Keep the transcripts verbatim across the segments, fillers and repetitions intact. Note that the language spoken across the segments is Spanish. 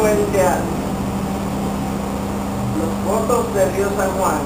consecuencia, los votos de Río San Juan,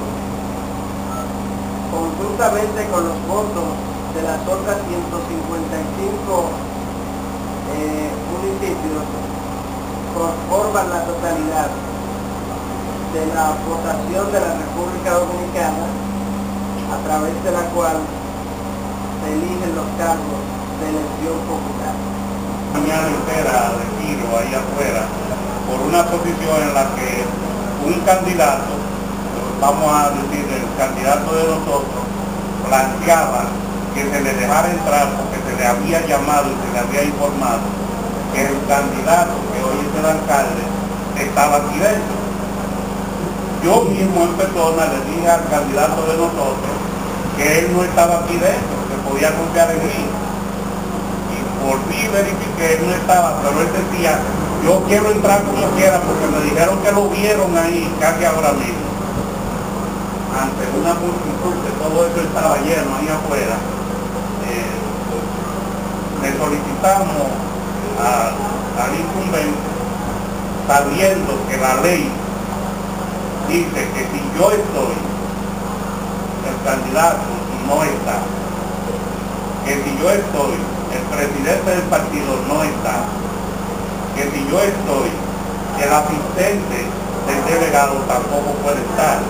conjuntamente con los votos de las otras ciento cincuenta y cinco eh, municipios, conforman la totalidad de la votación de la República Dominicana, a través de la cual se eligen los cargos de elección popular. Mañana entera de tiro ahí afuera por una posición en la que un candidato, vamos a decir el candidato de nosotros, planteaba que se le dejara entrar porque se le había llamado y se le había informado que el candidato que hoy es el alcalde estaba aquí dentro. Yo mismo en persona le dije al candidato de nosotros que él no estaba aquí dentro, que podía confiar en mí. Y volví y verifiqué, él no estaba, pero él decía, yo quiero entrar como quiera porque me dijeron que lo vieron ahí casi ahora mismo. Ante una multitud que todo eso estaba lleno ahí afuera, eh, le solicitamos a, al incumbente, sabiendo que la ley dice que si yo estoy, el candidato no está, que si yo estoy, el presidente del partido no está, que si yo estoy, el asistente del delegado tampoco puede estar.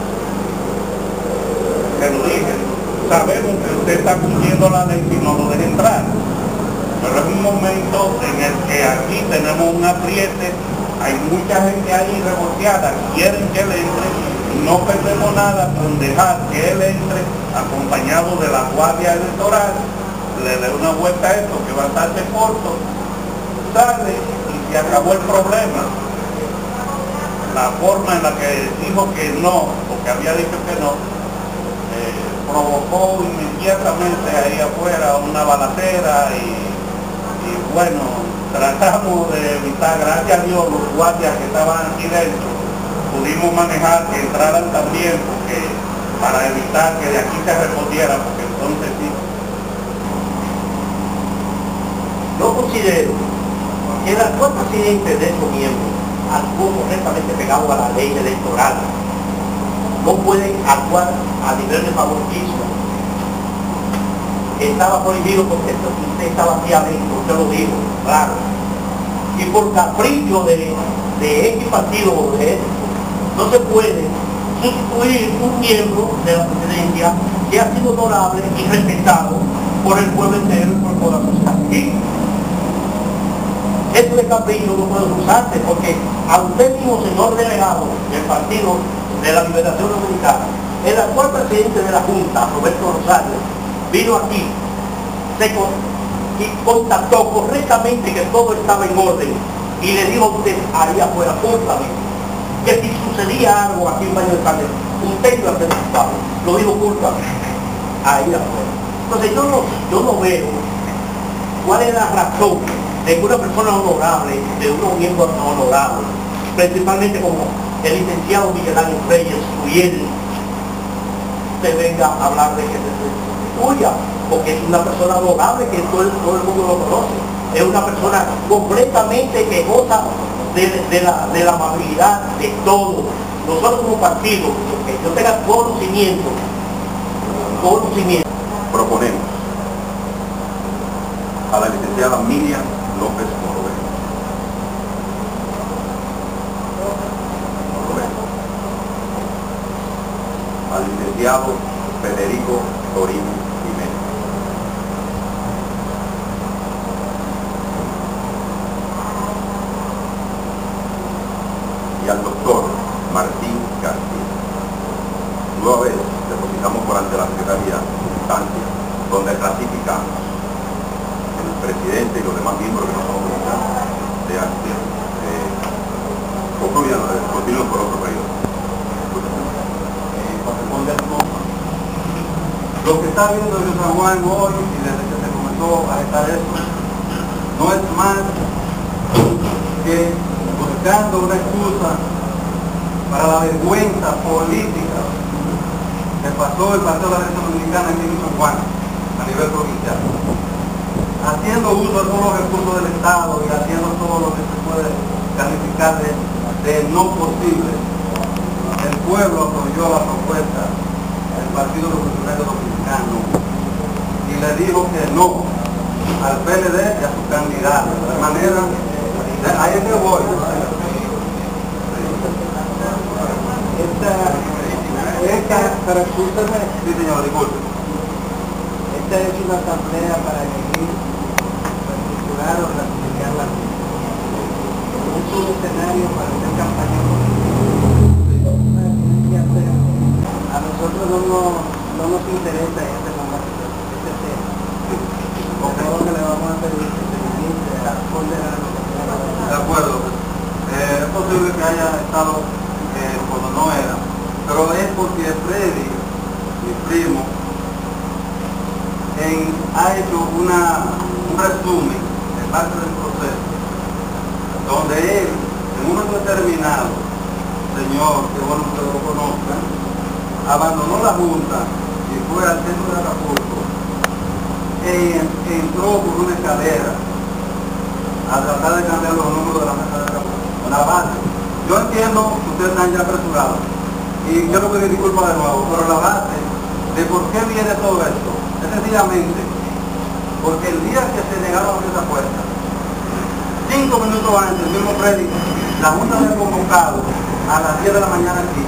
Se lo dije, sabemos que usted está cumpliendo la ley si no lo deja entrar, pero es un momento en el que aquí tenemos un apriete, hay mucha gente ahí revolteada, quieren que él entre, no perdemos nada con dejar que él entre acompañado de la guardia electoral, le dé una vuelta a esto que va a bastante corto, sale y se acabó el problema. La forma en la que dijo que no, o que había dicho que no, eh, provocó inmediatamente ahí afuera una balacera y, y bueno, tratamos de evitar, gracias a Dios, los guardias que estaban aquí dentro, pudimos manejar que entraran también porque para evitar que de aquí se respondiera, porque entonces sí. Yo considero que el actual presidente de esos miembros actuó correctamente pegado a la ley electoral. No puede actuar a nivel de favoritismo. Estaba prohibido porque usted estaba aquí adentro, usted lo dijo, claro. Y por capricho de, de X partido o de este, no se puede sustituir un miembro de la presidencia que ha sido honorable y respetado por el pueblo entero y por toda la sociedad civil. Eso de capricho no puede usarse porque a usted mismo, señor delegado del Partido de la Liberación Dominicana, el actual presidente de la Junta, Roberto Rosario, vino aquí se con, y contactó correctamente que todo estaba en orden y le dijo a usted ahí afuera públicamente que si sucedía algo aquí en Valle del Candel, usted iba a ser culpable, lo dijo públicamente ahí afuera. Entonces yo no, yo no veo cuál es la razón de que una persona honorable, de unos miembros honorables, principalmente como el licenciado Miguel Ángel Reyes, Uriel, se venga a hablar de que se sustituya, porque es una persona honorable que todo el, todo el mundo lo conoce, es una persona completamente que goza de, de, la, de la amabilidad de todos. Nosotros como partido, que yo tenga conocimiento, conocimiento. Proponemos a la licenciada Miriam López Morovero. Morovero. Al licenciado Federico Torino Jiménez. Y al doctor Martín García. Luego vez depositamos por ante la Secretaría instancia donde ratificamos el presidente y los demás miembros que no son dominicanos de arte eh, concluyan, continúen por otro periodo. Lo que está viendo Río San Juan hoy y desde que se comenzó a gestar eso no es más que buscando una excusa para la vergüenza política que pasó el Partido de la Liberación Dominicana en Río San Juan a nivel provincial, haciendo uso de todos los recursos del Estado y haciendo todo todo lo que se puede calificar de, de no posible. El pueblo apoyó la propuesta del Partido Revolucionario Dominicano y le dijo que no al P L D y a su candidato. De manera, de, ahí es que voy. Esta, esta, para escúchame, Sí, señor, disculpe. esta es una asamblea para elegir, reestructurar o ratificar la ley. No es un escenario para hacer campaña política. A nosotros no nos, no nos interesa este momento, este tema. Porque lo que le vamos a pedir es que se limite a ponderar lo que tenga que ver. De acuerdo. Eh, es posible que haya estado eh, cuando no era, pero es porque Freddy, mi primo, en, ha hecho una, un resumen de parte del proceso, donde él, en un momento determinado, señor, que bueno que lo conozcan, abandonó la Junta y fue al centro de Acapulco e entró por una escalera a tratar de cambiar los números de la mesa de Acapulco, la base. Yo entiendo que ustedes están ya apresurados y quiero pedir disculpas de nuevo, pero la base de por qué viene todo esto es sencillamente porque el día que se negaron a abrir esa puerta, cinco minutos antes, el mismo Freddy, la Junta había convocado a las diez de la mañana aquí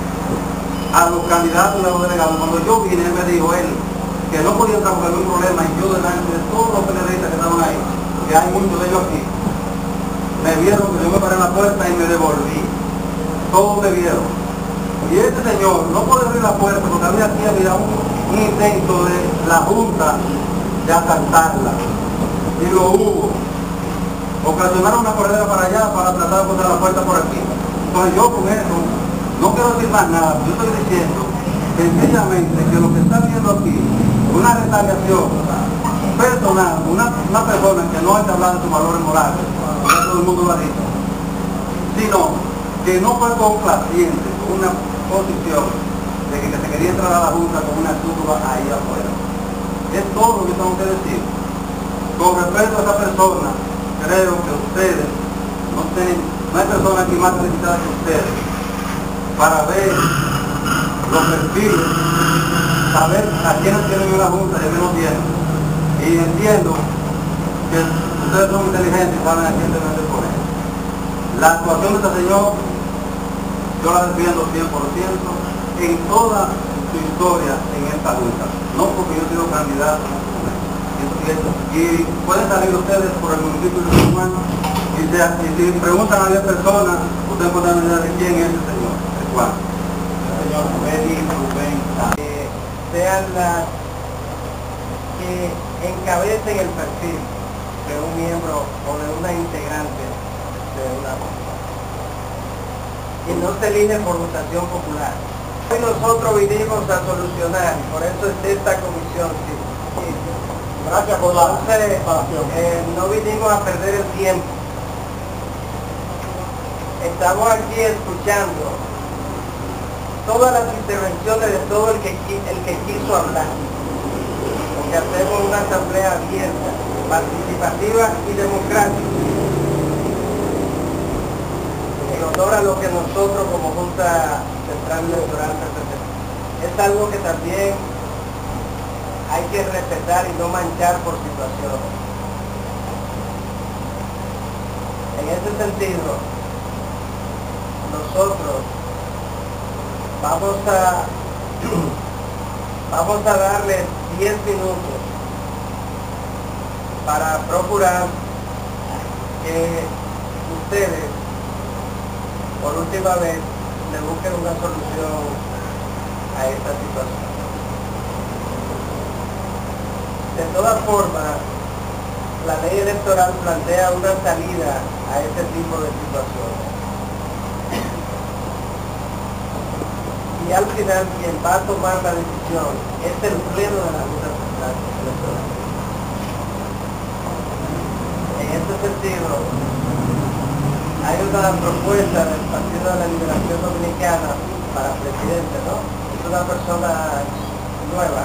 a los candidatos y a los delegados. Cuando yo vine, él me dijo él que no podía entrar porque había un problema, y yo delante de todos los periodistas que estaban ahí, que hay muchos de ellos aquí, me vieron que yo me paré en la puerta y me devolví. Todos me vieron. Y este señor no puede abrir la puerta porque había aquí había un, un intento de la Junta de asaltarla. Y lo hubo. Ocasionaron una corredera para allá para tratar de encontrar la puerta por aquí. Entonces yo con eso no quiero decir más nada. Yo estoy diciendo sencillamente que lo que está viendo aquí, una retaliación personal, una, una persona que no está hablando de sus valores morales, ya todo el mundo lo ha dicho, sino que no fue complaciente con una posición de que se quería entrar a la Junta con una turba ahí afuera. Es todo lo que tengo que decir. Con respecto a esa persona, creo que ustedes no tienen, no hay persona aquí más necesitada que ustedes para ver los perfiles, saber a quiénes tienen en la Junta y a quiénes no tienen. Y entiendo que ustedes son inteligentes y saben a quién deben de poner. La actuación de este señor, yo la defiendo cien por ciento en toda su historia en esta Junta. No porque yo he sido candidato, y pueden salir ustedes por el municipio de San Juan y, se, y si preguntan a diez personas, ustedes pueden decir de quién es ese señor, el cual. El señor Freddy Rubén. Que sean las que encabecen el perfil de un miembro o de una integrante de una Junta. Y no se elige por votación popular. Hoy nosotros vinimos a solucionar, por eso es esta comisión. Sí, sí. Gracias por la Entonces, participación. eh, no vinimos a perder el tiempo. Estamos aquí escuchando todas las intervenciones de todo el que, el que quiso hablar. Porque hacemos una asamblea abierta, participativa y democrática. En honor a lo que nosotros como Junta Central Electoral representamos. Es algo que también hay que respetar y no manchar por situaciones. En ese sentido, nosotros vamos a vamos a darles diez minutos para procurar que ustedes por última vez le busquen una solución a esta situación. De todas formas, la ley electoral plantea una salida a este tipo de situaciones. Y al final quien va a tomar la decisión es el pleno de la Junta Central Electoral. En este sentido, hay una propuesta del Partido de la Liberación Dominicana para presidente, ¿no? Es una persona nueva.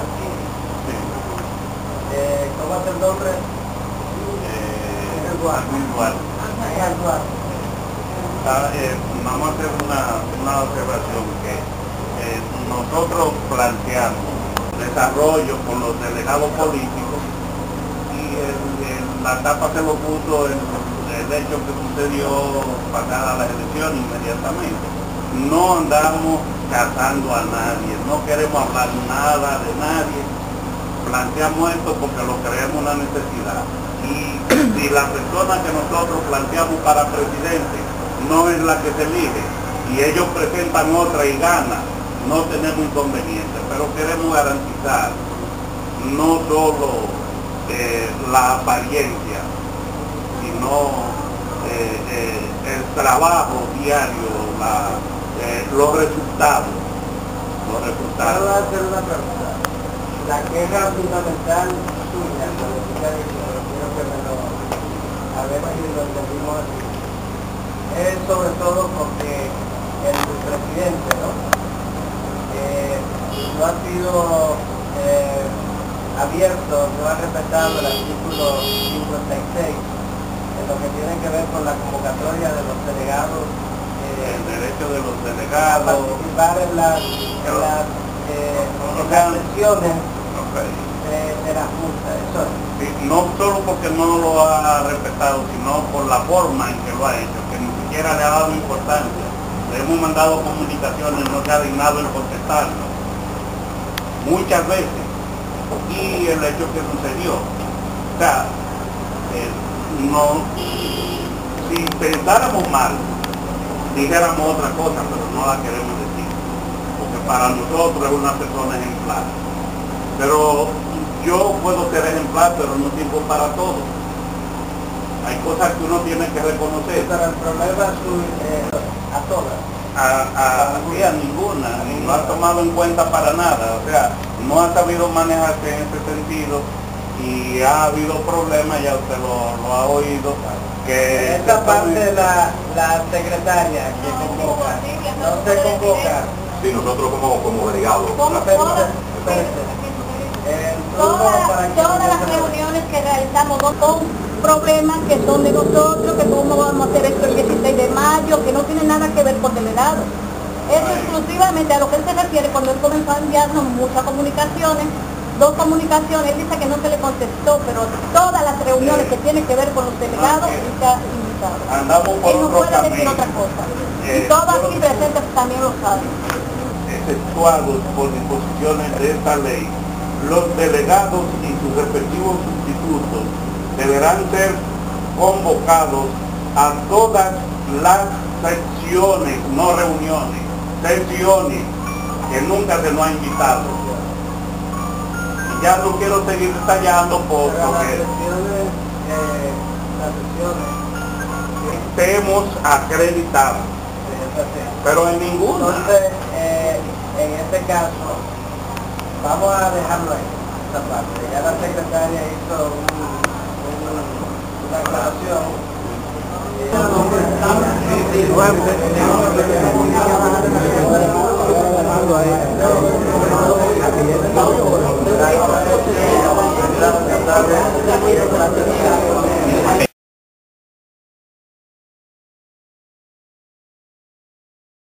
Eh, ¿Cómo es el nombre? Eh, Eduardo. Eduardo. Ah, eh, vamos a hacer una, una observación que eh, nosotros planteamos desarrollo con los delegados políticos y el, el, la tapa se lo puso el, el hecho que sucedió pasada las elecciones inmediatamente. No andamos cazando a nadie, no queremos hablar nada de nadie, planteamos esto porque lo creemos una necesidad. Y si la persona que nosotros planteamos para presidente no es la que se elige y ellos presentan otra y gana, no tenemos inconveniente, pero queremos garantizar no solo eh, la apariencia, sino eh, eh, el trabajo diario, la, eh, los resultados. Los resultados. Voy a hacer una pregunta. La queja fundamental suya, política de quiero que me lo a ver si lo entendimos así, es sobre todo porque el presidente, ¿no? Eh, no ha sido eh, abierto, no ha respetado el artículo cincuenta y seis en lo que tiene que ver con la convocatoria de los delegados, eh, El derecho de los a delegados. participar en las, en las, eh, en las sesiones Okay. de, de la Junta. Eso es. Sí, no solo porque no lo ha respetado, sino por la forma en que lo ha hecho, que ni siquiera le ha dado importancia. Le hemos mandado comunicaciones, no se ha dignado en contestarnos muchas veces. Y el hecho que sucedió, o sea, eh, no, si pensáramos mal, dijéramos otra cosa, pero no la queremos decir, porque para nosotros es una persona ejemplar. Pero yo puedo ser ejemplar, pero no sirvo para todo. Hay cosas que uno tiene que reconocer. Pero el problema es su, eh, a todas. A, a, sí, a ninguna, y no ha tomado en cuenta para nada. O sea, no ha sabido manejarse en ese sentido y ha habido problemas, ya usted lo, lo ha oído. Que Esta parte de la, la secretaria que convoca, no se convoca. Sí, nosotros como, como delegados. la Espérate, espérate. El turno Todas, para que todas las empiece a- reuniones que realizamos no son problemas que son de nosotros, que cómo vamos a hacer esto el dieciséis de mayo, que no tiene nada que ver con delegados. Es exclusivamente a lo que él se refiere cuando él comenzó a enviarnos muchas comunicaciones, dos comunicaciones, él dice que no se le contestó, pero todas las reuniones que tienen que ver con los delegados y se ha invitado. andamos por Él no otro puede decir camino. otra cosa. Eh, Y todos yo- aquí presentes también lo saben. Exceptuados por disposiciones de esta ley, los delegados y sus respectivos sustitutos deberán ser convocados a todas las secciones, no reuniones, secciones que nunca se nos ha invitado. Y ya no quiero seguir detallando por- Pero las porque sesiones, eh, las sesiones, estemos acreditados, eh, es así. pero en ninguna. Entonces, eh, en este caso, vamos a dejarlo ahí, esta parte. Ya la secretaria hizo un, un- una aclaración. Eh,